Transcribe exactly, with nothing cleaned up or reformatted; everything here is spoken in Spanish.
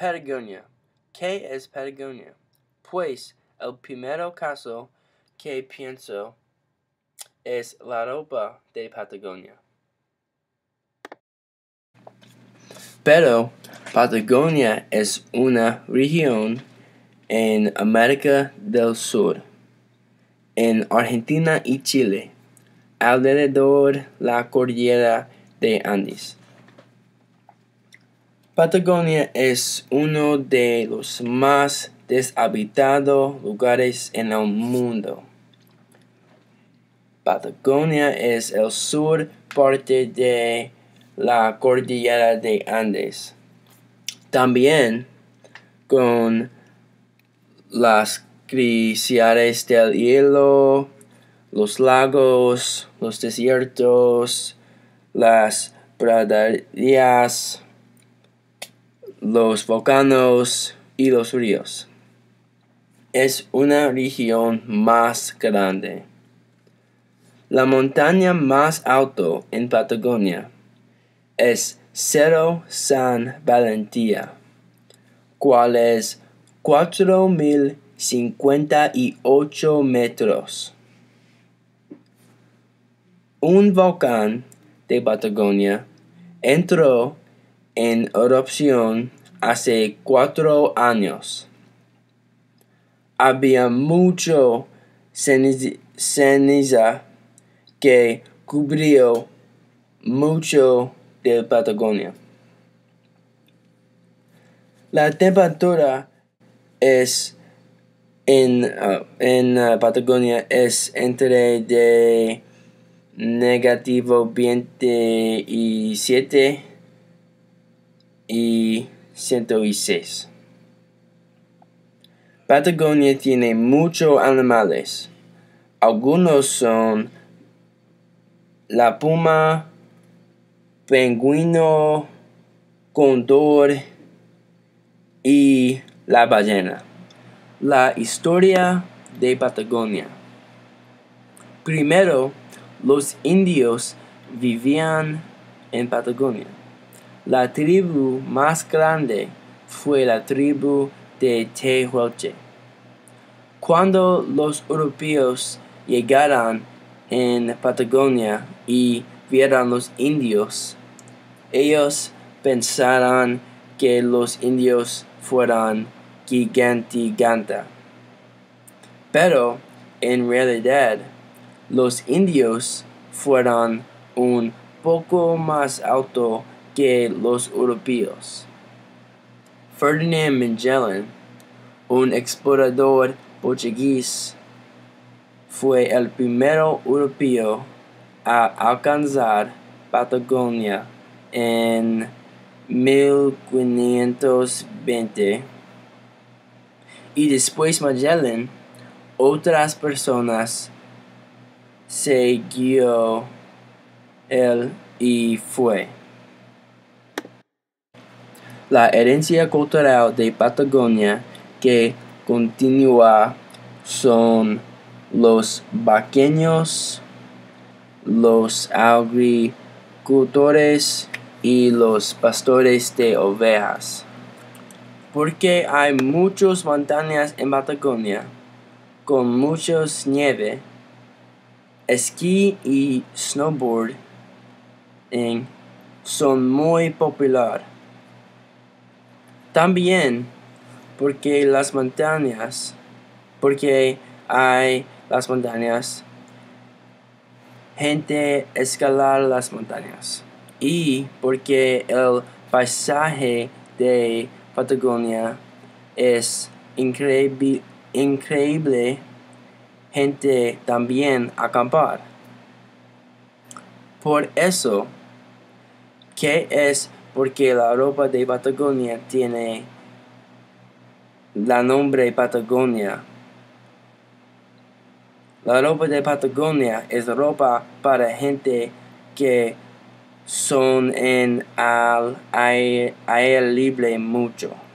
Patagonia. ¿Qué es Patagonia? Pues el primer caso que pienso es la ropa de Patagonia. Pero Patagonia es una región en América del Sur, en Argentina y Chile, alrededor de la cordillera de Andes. Patagonia es uno de los más deshabitados lugares en el mundo. Patagonia es el sur parte de la cordillera de Andes. También con las glaciares del hielo, los lagos, los desiertos, las praderas, los volcanes y los ríos. Es una región más grande. La montaña más alta en Patagonia es Cerro San Valentín, cual es cuatro mil cincuenta y ocho metros. Un volcán de Patagonia entró en erupción hace cuatro años. Había mucho ceniza que cubrió mucho de Patagonia. La temperatura es en, uh, en uh, Patagonia es entre de negativo veintisiete y ciento seis. Patagonia tiene muchos animales. Algunos son la puma, pingüino, cóndor y la ballena. La historia de Patagonia. Primero, los indios vivían en Patagonia. La tribu más grande fue la tribu de Tehuelche. Cuando los europeos llegaron en Patagonia y vieron los indios, ellos pensaron que los indios fueran gigantes. Pero en realidad, los indios fueron un poco más altos que los europeos. Ferdinand Magellan, un explorador portugués, fue el primer europeo a alcanzar Patagonia en mil quinientos veinte. Y después Magellan, otras personas siguió él y fue. La herencia cultural de Patagonia que continúa son los vaqueños, los agricultores y los pastores de ovejas. Porque hay muchas montañas en Patagonia, con mucha nieve, esquí y snowboard son muy populares. También porque las montañas, porque hay las montañas, gente escalar las montañas. Y porque el paisaje de Patagonia es increíble, increíble, gente también acampar. Por eso, que es porque la ropa de Patagonia tiene el nombre Patagonia. La ropa de Patagonia es ropa para gente que son en al aire, aire libre mucho.